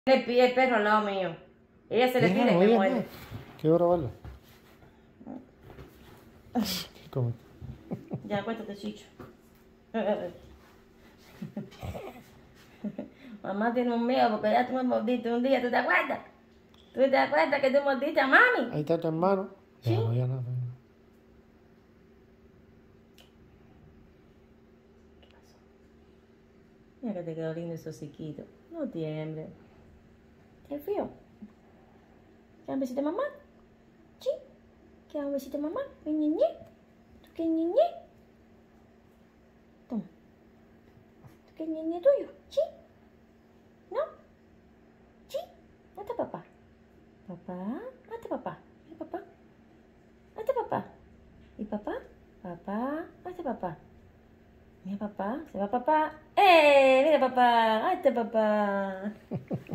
El perro al lado mío. Ella se le tira y me muerde. Quiero grabarla. ¿Qué come? Ya, acuéstate, Chicho. Mamá tiene un miedo porque ya tú me mordiste un día, ¿tú te acuerdas? ¿Tú te acuerdas que tú mordiste a mami? Ahí está tu hermano. ¿Sí? Ya, no, ya nada. ¿Qué pasó? Mira que te quedó lindo ese hociquito. No tiemble. ¿Qué frío? ¿Quieres un besito de mamá? ¿Sí? ¿Quieres un besito de mamá? ¿Un ñeñe? ¿Tú quieres ñeñe? Toma. ¿Tú quieres ñeñe tuyo? ¿Sí? ¿No? ¿Sí? ¿Dónde está papá? ¿Papá? ¿Dónde está papá? ¿Y papá? ¿Dónde está papá? ¿Y papá? ¿Papá? ¿Dónde está papá? Mira papá, se va papá. ¡Eh! Mira papá, ahí está papá.